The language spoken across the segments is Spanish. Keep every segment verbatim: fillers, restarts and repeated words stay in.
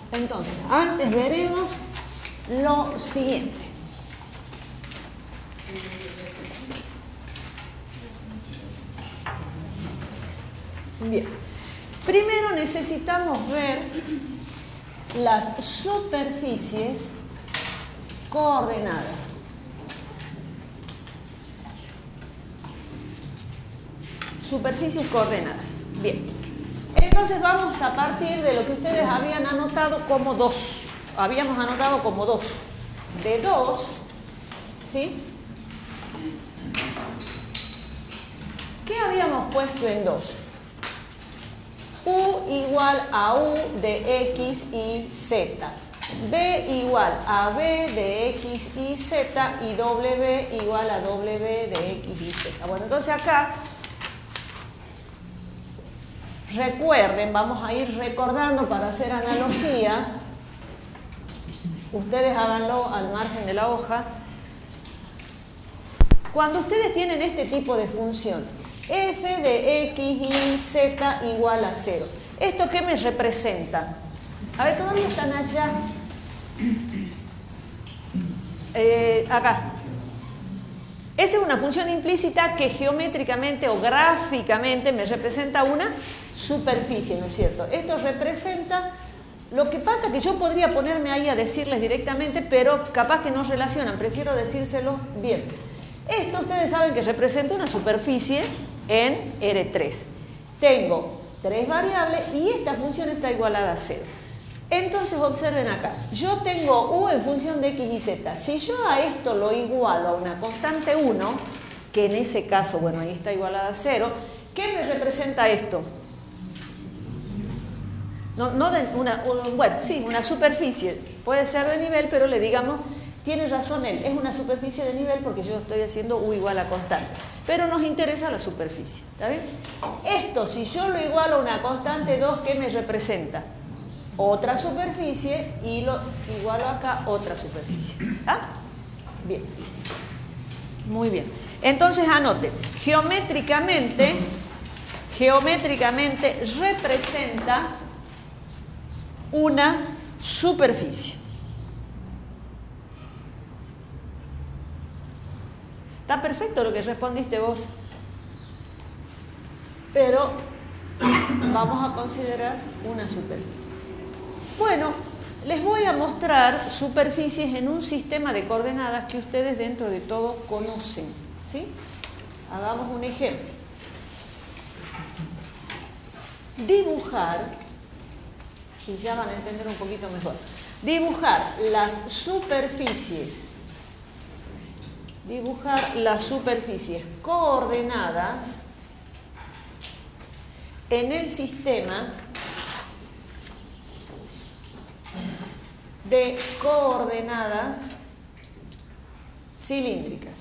Entonces, antes veremos lo siguiente. Bien, primero necesitamos ver las superficies coordenadas. Superficies coordenadas. Bien. Entonces vamos a partir de lo que ustedes habían anotado como dos. Habíamos anotado como dos. De dos, ¿sí? ¿Qué habíamos puesto en dos? U igual a U de X y Z. B igual a B de X y Z y W igual a W de X y Z. Bueno, entonces acá, recuerden, vamos a ir recordando para hacer analogía. Ustedes háganlo al margen de la hoja. Cuando ustedes tienen este tipo de función, f de X y Z igual a cero. ¿Esto qué me representa? A ver, todavía están allá. Eh, acá. Esa es una función implícita que geométricamente o gráficamente me representa una superficie, ¿no es cierto? Esto representa, lo que pasa que yo podría ponerme ahí a decirles directamente, pero capaz que no relacionan, prefiero decírselo bien. Esto ustedes saben que representa una superficie en R tres. Tengo tres variables y esta función está igualada a cero. Entonces observen acá, yo tengo U en función de X y Z. Si yo a esto lo igualo a una constante uno, que en ese caso, bueno, ahí está igualada a cero, ¿qué me representa esto? No, no de una, bueno, sí, una superficie, puede ser de nivel, pero le digamos, tiene razón él, es una superficie de nivel porque yo estoy haciendo U igual a constante. Pero nos interesa la superficie, ¿está bien? Esto, si yo lo igualo a una constante dos, ¿qué me representa? Otra superficie y lo igualo acá, otra superficie. ¿Ah? Bien. Muy bien. Entonces anoten, geométricamente, geométricamente representa una superficie. Está perfecto lo que respondiste vos. Pero vamos a considerar una superficie. Bueno, les voy a mostrar superficies en un sistema de coordenadas que ustedes dentro de todo conocen, ¿sí? Hagamos un ejemplo. Dibujar, y ya van a entender un poquito mejor, dibujar las superficies, dibujar las superficies coordenadas en el sistema de coordenadas cilíndricas.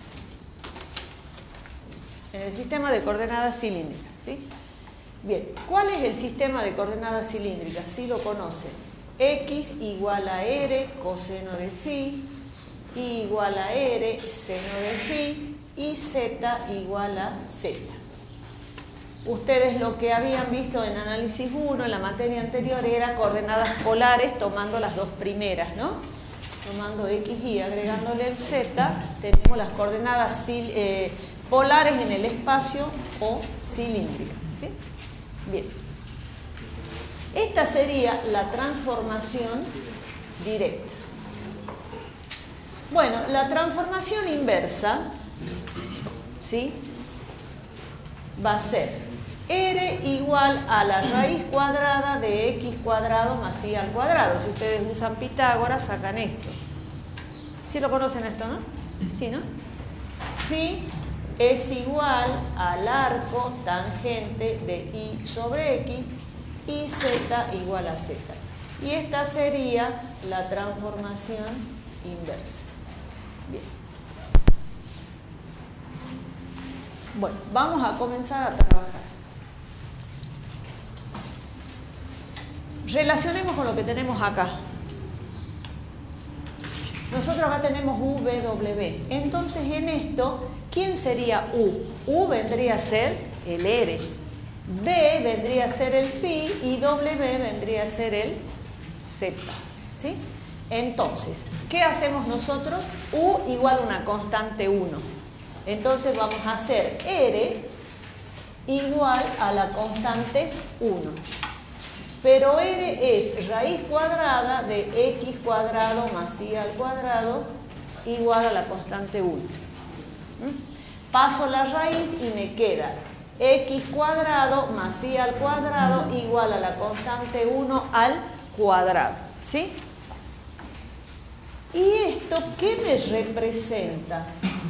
En el sistema de coordenadas cilíndricas, ¿sí? Bien, ¿cuál es el sistema de coordenadas cilíndricas? Si lo conocen. X igual a R coseno de phi, Y igual a R seno de phi y Z igual a Z. Ustedes lo que habían visto en análisis uno, en la materia anterior, era coordenadas polares tomando las dos primeras, ¿no? Tomando X y agregándole el Z, tenemos las coordenadas eh, polares en el espacio o cilíndricas, ¿sí? Bien. Esta sería la transformación directa. Bueno, la transformación inversa, ¿sí? Va a ser R igual a la raíz cuadrada de X cuadrado más Y al cuadrado. Si ustedes usan Pitágoras, sacan esto. ¿Sí lo conocen esto, no? ¿Sí, no? Phi es igual al arco tangente de Y sobre X y Z igual a Z. Y esta sería la transformación inversa. Bien. Bueno, vamos a comenzar a trabajar. Relacionemos con lo que tenemos acá. Nosotros acá tenemos U, V, W. Entonces, en esto, ¿quién sería U? U vendría a ser el R. B vendría a ser el phi y W vendría a ser el Z. ¿Sí? Entonces, ¿qué hacemos nosotros? U igual a una constante uno. Entonces vamos a hacer R igual a la constante uno. Pero R es raíz cuadrada de X cuadrado más Y al cuadrado igual a la constante uno. ¿Mm? Paso la raíz y me queda X cuadrado más Y al cuadrado igual a la constante uno al cuadrado. ¿Sí? ¿Y esto qué me representa?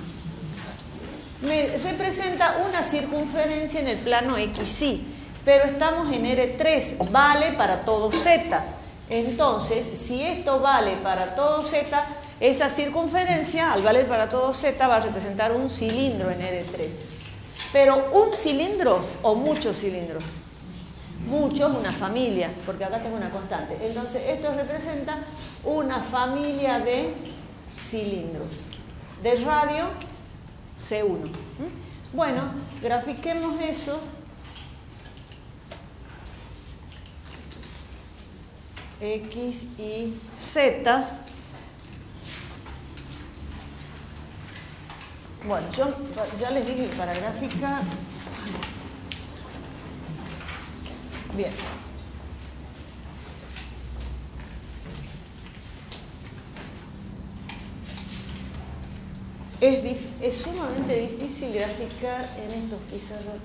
Me representa una circunferencia en el plano X Y, pero estamos en R tres, vale para todo Z. Entonces, si esto vale para todo Z, esa circunferencia, al valer para todo Z, va a representar un cilindro en R tres. Pero un cilindro o muchos cilindros. Muchos, una familia, porque acá tengo una constante. Entonces, esto representa una familia de cilindros. De radio, C uno. ¿Mm? Bueno, grafiquemos eso. X y Z. Bueno, yo ya les dije que para graficar... Bien. Es, dif es sumamente difícil graficar en estos pizarrones.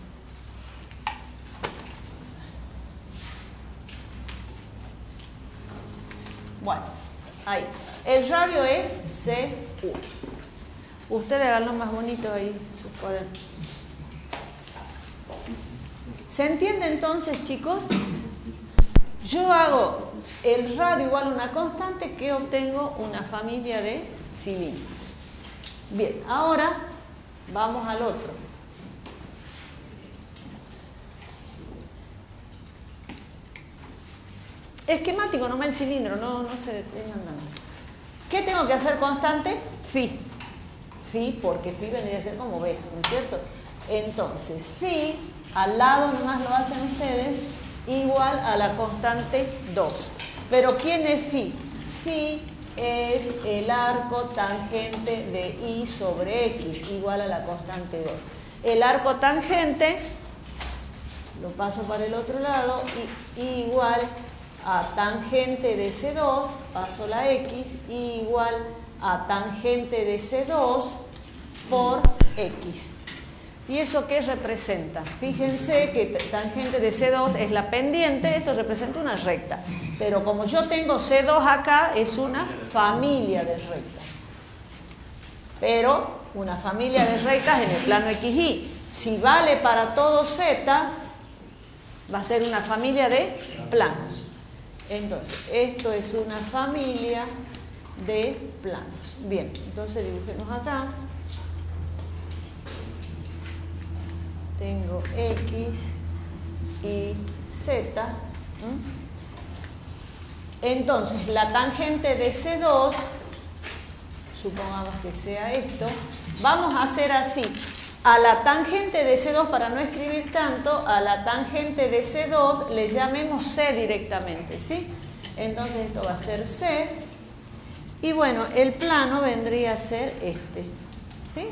Bueno, ahí. El radio es C uno. Ustedes háganlo más bonito ahí, sus cuadernos. ¿Se entiende entonces, chicos? Yo hago el radio igual a una constante que obtengo una familia de cilindros. Bien, ahora vamos al otro. Esquemático, nomás el cilindro, no, no se detengan tanto. ¿Qué tengo que hacer constante? Phi. Phi, porque phi vendría a ser como B, ¿no es cierto? Entonces, phi, al lado nomás lo hacen ustedes, igual a la constante dos. Pero ¿quién es phi? Phi es el arco tangente de Y sobre X, igual a la constante dos. El arco tangente, lo paso para el otro lado, y, igual a tangente de C dos, paso la X, igual a tangente de C dos por X. ¿Y eso qué representa? Fíjense que tangente de C dos es la pendiente, esto representa una recta. Pero como yo tengo C dos acá, es una familia de rectas. Pero una familia de rectas en el plano X Y. Si vale para todo Z, va a ser una familia de planos. Entonces, esto es una familia de planos. Bien, entonces dibujemos acá. Tengo X y Z. ¿Mm? Entonces, la tangente de C dos, supongamos que sea esto, vamos a hacer así. A la tangente de C dos, para no escribir tanto, a la tangente de C dos le llamemos C directamente, ¿sí? Entonces, esto va a ser C. Y bueno, el plano vendría a ser este, ¿sí?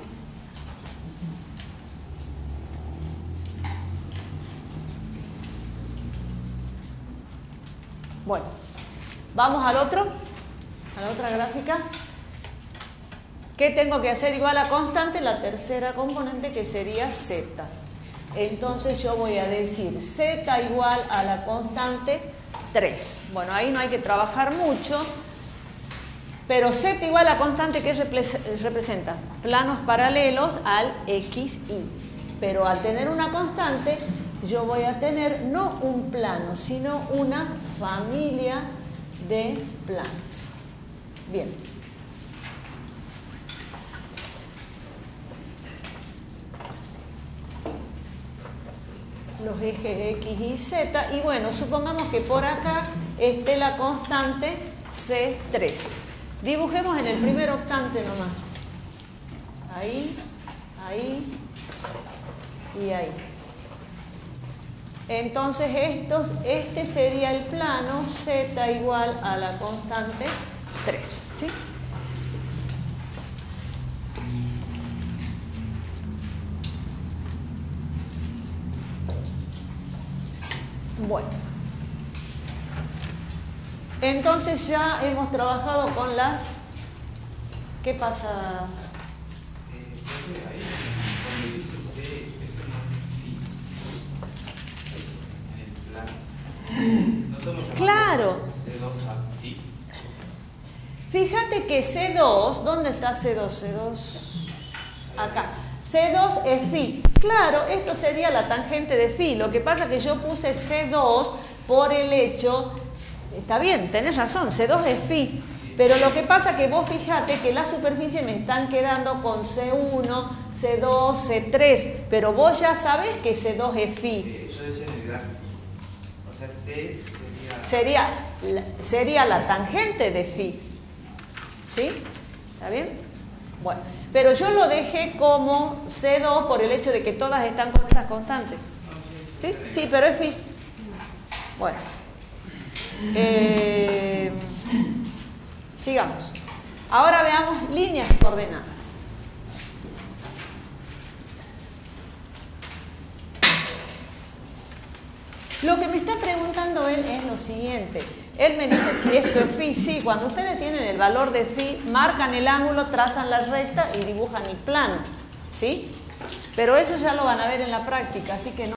Bueno, vamos al otro, a la otra gráfica. ¿Qué tengo que hacer igual a constante? La tercera componente, que sería Z. Entonces yo voy a decir Z igual a la constante tres. Bueno, ahí no hay que trabajar mucho, pero Z igual a constante, ¿qué representa? Planos paralelos al X Y. Pero al tener una constante, yo voy a tener no un plano, sino una familia de planos. Bien. Los ejes X y Z, y bueno, supongamos que por acá esté la constante C tres. Dibujemos en el primer octante nomás. Ahí, ahí y ahí. Entonces estos, este sería el plano z igual a la constante tres, ¿sí? Bueno, entonces ya hemos trabajado con las... ¿Qué pasa? Claro. Fíjate que C dos, ¿dónde está C dos? C dos, acá. C dos es phi. Claro, esto sería la tangente de phi. Lo que pasa es que yo puse C dos por el hecho, está bien, tenés razón, C dos es phi. Pero lo que pasa es que vos fijate que las superficies me están quedando con C uno, C dos, C tres. Pero vos ya sabés que C dos es phi. Yo decía en el gráfico. O sea, C sería... Sería, sería la tangente de phi. ¿Sí? ¿Está bien? Bueno, pero yo lo dejé como C dos por el hecho de que todas están con estas constantes. ¿Sí? Sí, pero es phi. Bueno. Eh, sigamos. Ahora veamos líneas coordenadas. Lo que me está preguntando él es lo siguiente. Él me dice si esto es phi. Sí, cuando ustedes tienen el valor de phi, marcan el ángulo, trazan la recta y dibujan el plano. ¿Sí? Pero eso ya lo van a ver en la práctica, así que no.